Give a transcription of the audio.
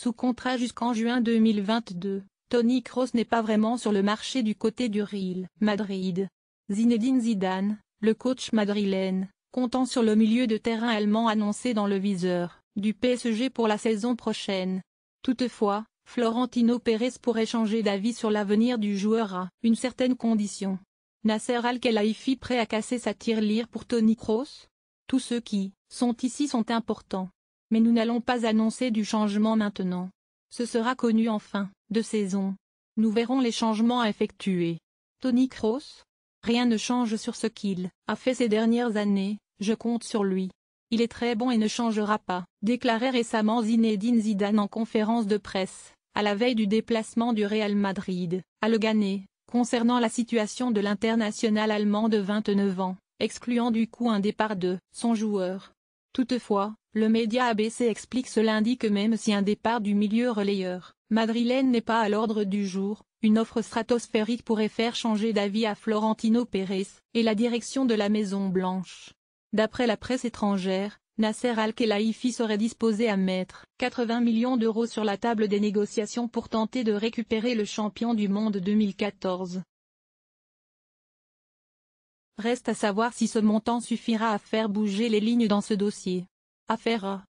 Sous contrat jusqu'en juin 2022, Toni Kroos n'est pas vraiment sur le marché du côté du Real Madrid. Zinedine Zidane, le coach madrilène, comptant sur le milieu de terrain allemand annoncé dans le viseur du PSG pour la saison prochaine. Toutefois, Florentino Pérez pourrait changer d'avis sur l'avenir du joueur à une certaine condition. Nasser Al-Khelaifi prêt à casser sa tirelire pour Toni Kroos? Tous ceux qui sont ici sont importants. Mais nous n'allons pas annoncer du changement maintenant. Ce sera connu en fin de saison. Nous verrons les changements à effectuer. Toni Kroos? Rien ne change sur ce qu'il a fait ces dernières années, je compte sur lui. Il est très bon et ne changera pas, déclarait récemment Zinedine Zidane en conférence de presse, à la veille du déplacement du Real Madrid à Leganés, concernant la situation de l'international allemand de 29 ans, excluant du coup un départ de son joueur. Toutefois, le média ABC explique ce lundi que même si un départ du milieu relayeur madrilène n'est pas à l'ordre du jour, une offre stratosphérique pourrait faire changer d'avis à Florentino Pérez et la direction de la Maison-Blanche. D'après la presse étrangère, Nasser Al-Khelaifi serait disposé à mettre 80 millions d'euros sur la table des négociations pour tenter de récupérer le champion du monde 2014. Reste à savoir si ce montant suffira à faire bouger les lignes dans ce dossier. Affaire à